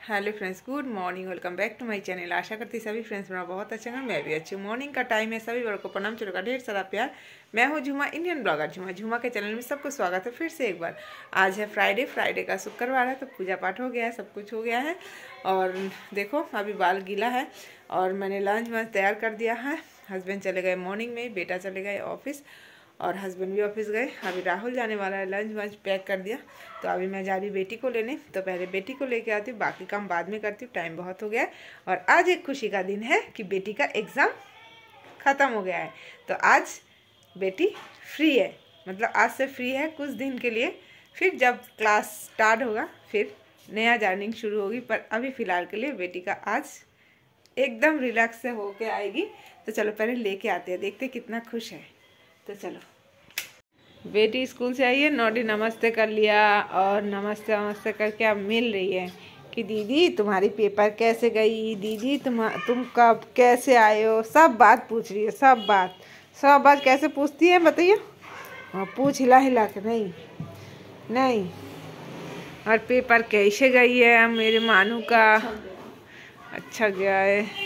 Hello friends, good morning. Welcome back to my channel. आशा करती सभी फ्रेंड्स मेरा बहुत अच्छा है, मैं भी अच्छी हूँ। मॉर्निंग का टाइम है, सभी बड़ों को प्रणाम, चलो का ढेर सारा प्यार। मैं हूँ झुमा, इंडियन ब्लॉगर झुमा। झुमा के चैनल में सबको स्वागत है फिर से एक बार। आज है फ्राइडे का शुक्रवार है, तो पूजा पाठ हो गया है, सब कुछ हो गया है। और देखो अभी बाल गीला है और मैंने लंच वंच तैयार कर दिया है। हस्बैंड चले गए मॉर्निंग में, बेटा चले गए ऑफिस और हस्बैंड भी ऑफिस गए। अभी राहुल जाने वाला है, लंच वंच पैक कर दिया। तो अभी मैं जा रही हूँ बेटी को लेने, तो पहले बेटी को लेके आती हूँ, बाकी काम बाद में करती हूँ, टाइम बहुत हो गया है। और आज एक खुशी का दिन है कि बेटी का एग्ज़ाम ख़त्म हो गया है। तो आज बेटी फ्री है, मतलब आज से फ्री है कुछ दिन के लिए। फिर जब क्लास स्टार्ट होगा फिर नया जर्निंग शुरू होगी, पर अभी फ़िलहाल के लिए बेटी का आज एकदम रिलैक्स से होके आएगी। तो चलो पहले लेके आते हैं, देखते कितना खुश है। तो चलो, बेटी स्कूल से आई है, नोडी नमस्ते कर लिया और नमस्ते नमस्ते करके अब मिल रही है कि दीदी तुम्हारी पेपर कैसे गई, दीदी तुम कब कैसे आए हो, सब बात पूछ रही है। सब बात कैसे पूछती है बताइए। हाँ, पूछ हिला हिला के नहीं। और पेपर कैसे गई है मेरे मानू का? अच्छा गया है।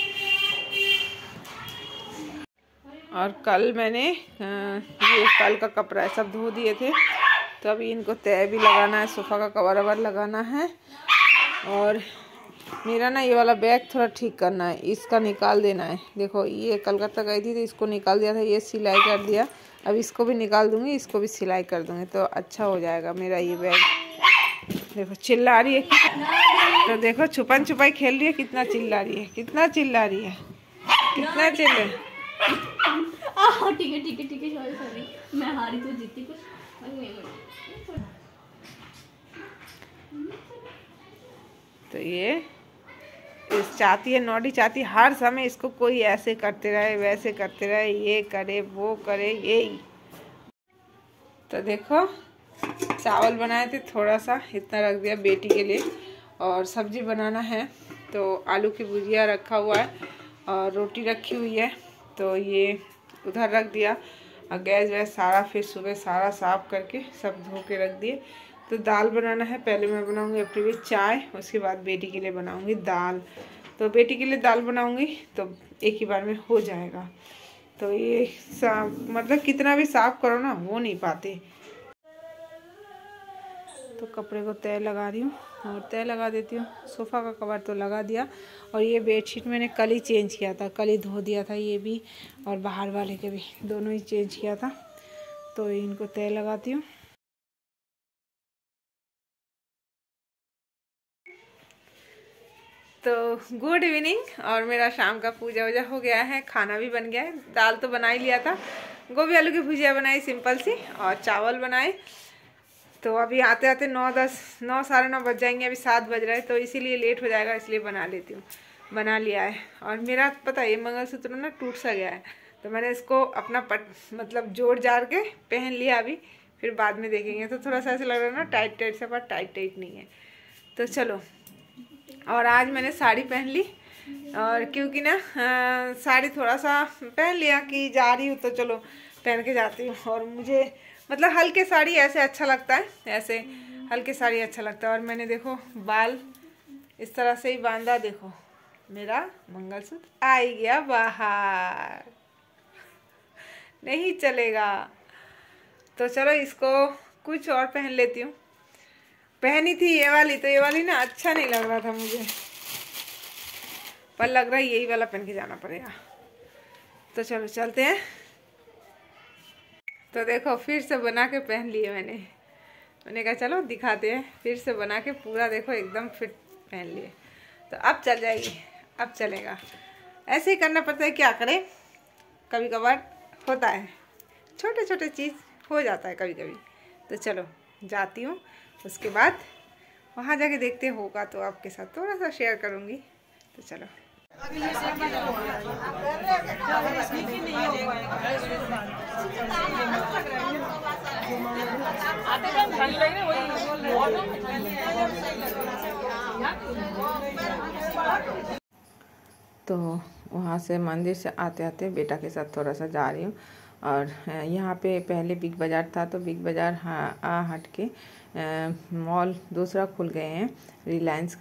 और कल मैंने ये कल का कपड़ा सब धो दिए थे, तो अभी इनको तय भी लगाना है, सोफ़ा का कवर ववर लगाना है। और मेरा ना ये वाला बैग थोड़ा ठीक करना है, इसका निकाल देना है। देखो ये कलकत्ता गई थी तो इसको निकाल दिया था, ये सिलाई कर दिया। अब इसको भी निकाल दूँगी, इसको भी सिलाई कर दूँगी, तो अच्छा हो जाएगा मेरा ये बैग। देखो चिल्ला रही है, तो देखो छुपन छुपाई खेल रही है, कितना चिल्ला रही है, कितना चिल्ला चिल्ले। ठीक है सॉरी मैं हारी तो जीती कुछ तो ये चाहती है, नोडी चाहती है हर समय इसको कोई ऐसे करते रहे, वैसे करते रहे, ये करे वो करे यही। तो देखो चावल बनाए थे, थोड़ा सा इतना रख दिया बेटी के लिए। और सब्जी बनाना है तो आलू की भुजिया रखा हुआ है और रोटी रखी हुई है, तो ये उधर रख दिया। और गैस वैस सारा फिर सुबह सारा साफ करके सब धो के रख दिए। तो दाल बनाना है, पहले मैं बनाऊंगी अपने लिए चाय, उसके बाद बेटी के लिए बनाऊंगी दाल। तो बेटी के लिए दाल बनाऊंगी तो एक ही बार में हो जाएगा। तो ये मतलब कितना भी साफ करो ना वो नहीं पाते। तो कपड़े को तय लगा रही हूँ और तय लगा देती हूँ। सोफ़ा का कवर तो लगा दिया और ये बेडशीट मैंने कल ही चेंज किया था, कल ही धो दिया था ये भी और बाहर वाले के भी, दोनों ही चेंज किया था। तो इनको तय लगाती हूँ। तो गुड इवनिंग, और मेरा शाम का पूजा वूजा हो गया है, खाना भी बन गया है। दाल तो बना ही लिया था, गोभी आलू की भुजिया बनाई सिंपल सी, और चावल बनाए। तो अभी आते आते 9 साढ़े 9 बज जाएंगे, अभी 7 बज रहे हैं, तो इसीलिए लेट हो जाएगा, इसलिए बना लेती हूँ। बना लिया है। और मेरा पता है मंगलसूत्र ना टूट सा गया है, तो मैंने इसको अपना मतलब जोड़ जाड़ के पहन लिया अभी, फिर बाद में देखेंगे। तो थोड़ा सा ऐसा लग रहा है ना टाइट से, पर टाइट नहीं है। तो चलो, और आज मैंने साड़ी पहन ली, और क्योंकि ना साड़ी थोड़ा सा पहन लिया कि जा रही हूँ तो चलो पहन के जाती हूँ। और मुझे मतलब हल्के साड़ी ऐसे अच्छा लगता है, ऐसे हल्के साड़ी अच्छा लगता है। और मैंने देखो बाल इस तरह से ही बांधा, देखो मेरा मंगलसूत्र आ ही गया बाहर, नहीं चलेगा। तो चलो इसको कुछ और पहन लेती हूँ। पहनी थी ये वाली, तो ये वाली ना अच्छा नहीं लग रहा था मुझे, पर लग रहा है यही वाला पहन के जाना पड़ेगा। तो चलो चलते हैं। तो देखो फिर से बना के पहन लिए मैंने कहा चलो दिखाते हैं। फिर से बना के पूरा देखो एकदम फिट पहन लिए, तो अब चल जाएगी, अब चलेगा। ऐसे ही करना पड़ता है, क्या करें, कभी कभार होता है, छोटे छोटे चीज़ हो जाता है कभी कभी। तो चलो जाती हूँ, उसके बाद वहाँ जाके देखते होगा तो आपके साथ थोड़ा सा शेयर करूँगी। तो चलो। तो वहाँ से मंदिर से आते आते बेटा के साथ थोड़ा सा जा रही हूँ। और यहाँ पे पहले बिग बाज़ार था, तो बिग बाज़ार हट के मॉल दूसरा खुल गए हैं रिलायंस का,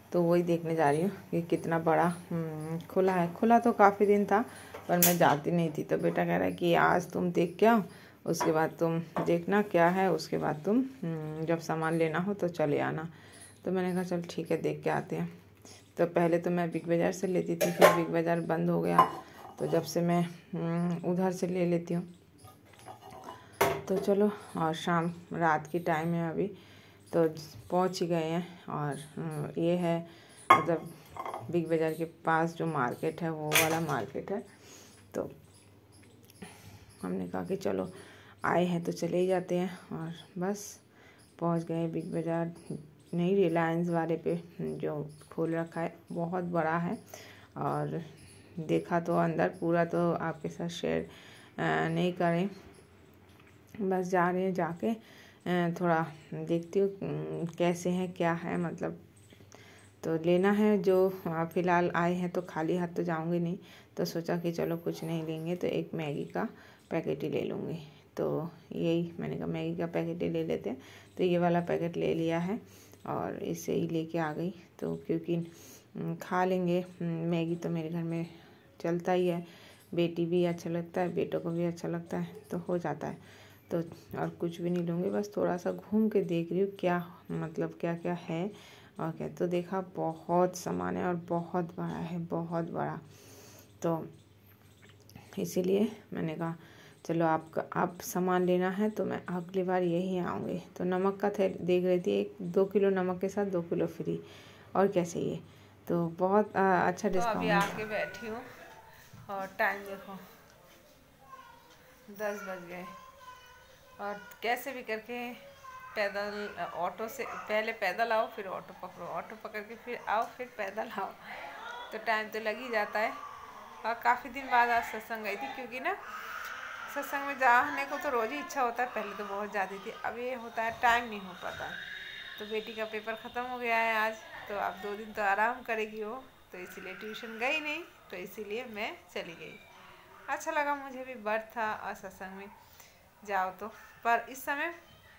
तो वही देखने जा रही हूँ कि कितना बड़ा खुला है। खुला तो काफ़ी दिन था पर मैं जाती नहीं थी, तो बेटा कह रहा है कि आज तुम देख के आओ, उसके बाद तुम देखना क्या है, उसके बाद तुम जब सामान लेना हो तो चले आना। तो मैंने कहा चल ठीक है, देख के आते हैं। तो पहले तो मैं बिग बाज़ार से लेती थी, फिर बिग बाज़ार बंद हो गया, तो जब से मैं उधर से ले लेती हूँ। तो चलो, और शाम रात की टाइम है अभी, तो पहुँच ही गए हैं। और ये है मतलब बिग बाज़ार के पास जो मार्केट है वो वाला मार्केट है। तो हमने कहा कि चलो आए हैं तो चले ही जाते हैं, और बस पहुंच गए बिग बाज़ार। नई रिलायंस वाले पे जो खोल रखा है, बहुत बड़ा है, और देखा तो अंदर पूरा तो आपके साथ शेयर नहीं करें, बस जा रहे हैं, जाके थोड़ा देखती हूँ कैसे हैं क्या है, मतलब तो लेना है। जो फ़िलहाल आए हैं तो खाली हाथ तो जाऊंगी नहीं, तो सोचा कि चलो कुछ नहीं लेंगे तो एक मैगी का पैकेट ही ले लूँगी। तो यही मैंने कहा मैगी का पैकेट ही ले लेते हैं, तो ये वाला पैकेट ले लिया है और इसे ही लेके आ गई। तो क्योंकि खा लेंगे, मैगी तो मेरे घर में चलता ही है, बेटी भी अच्छा लगता है, बेटों को भी अच्छा लगता है, तो हो जाता है। तो और कुछ भी नहीं लूँगी, बस थोड़ा सा घूम के देख रही हूँ क्या मतलब क्या क्या है और क्या। तो देखा बहुत सामान है और बहुत बड़ा है, बहुत बड़ा। तो इसीलिए मैंने कहा चलो आप सामान लेना है तो मैं अगली बार यही आऊँगी। तो नमक का देख रही थी, 2 किलो नमक के साथ 2 किलो फ्री, और क्या चाहिए। तो बहुत अच्छा डिस्काउंट। तो अभी आके बैठी हूँ और टाइम देखो 10 बज गए, और कैसे भी करके पैदल ऑटो से पहले पैदल आओ, फिर ऑटो पकड़ो, ऑटो पकड़ के फिर आओ, फिर पैदल आओ, तो टाइम तो लग ही जाता है। और काफ़ी दिन बाद आज सत्संग गई थी, क्योंकि ना सत्संग में जाने को तो रोज़ ही इच्छा होता है, पहले तो बहुत ज़्यादा थी, अब ये होता है टाइम नहीं हो पाता। तो बेटी का पेपर ख़त्म हो गया है आज, तो अब 2 दिन तो आराम करेगी वो, तो इसीलिए ट्यूशन गई नहीं, तो इसीलिए मैं चली गई। अच्छा लगा मुझे भी, बर्थ था और सत्संग में जाओ तो। पर इस समय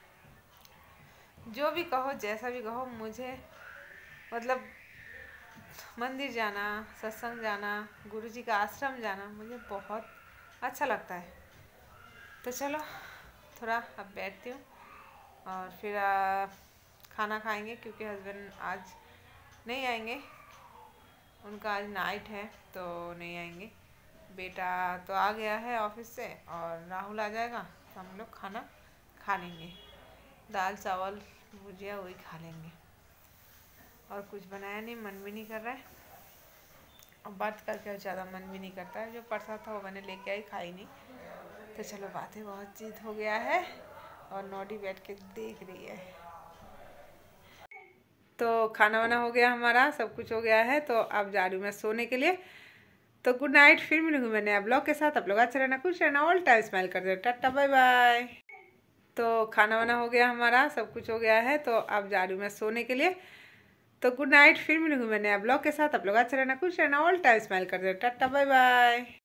जो भी कहो, जैसा भी कहो, मुझे मतलब मंदिर जाना, सत्संग जाना, गुरुजी का आश्रम जाना मुझे बहुत अच्छा लगता है। तो चलो थोड़ा अब बैठती हूँ, और फिर खाना खाएंगे, क्योंकि हस्बैंड आज नहीं आएंगे, उनका आज नाइट है तो नहीं आएंगे। बेटा तो आ गया है ऑफिस से, और राहुल आ जाएगा, तो हम लोग खाना खा लेंगे, दाल चावल भुजिया वही खा लेंगे। और कुछ बनाया नहीं, मन भी नहीं कर रहा है, और बात करके ज़्यादा मन भी नहीं करता है। जो परसा था वो मैंने लेके आई, खाई नहीं। तो चलो बातें बहुत चीत हो गया है, और नोडी बैठ के देख रही है। तो खाना वाना हो गया हमारा, सब कुछ हो गया है, तो अब जा रही हूँ मैं सोने के लिए। तो गुड नाइट, फिर मिलूंगी मैं नया ब्लॉग के साथ। आप लोग अच्छा रहना, खुश रहना, ऑल टाइम स्माइल करते रहना, टाटा बाय बाय। तो खाना वाना हो गया हमारा, सब कुछ हो गया है, तो अब जा रही हूँ मैं सोने के लिए। तो गुड नाइट, फिर मिलूंगी मैं नया ब्लॉग के साथ। आप लोग अच्छा रहना, खुश रहना, ऑल टाइम स्माइल करते रहना, टाटा बाय बाय।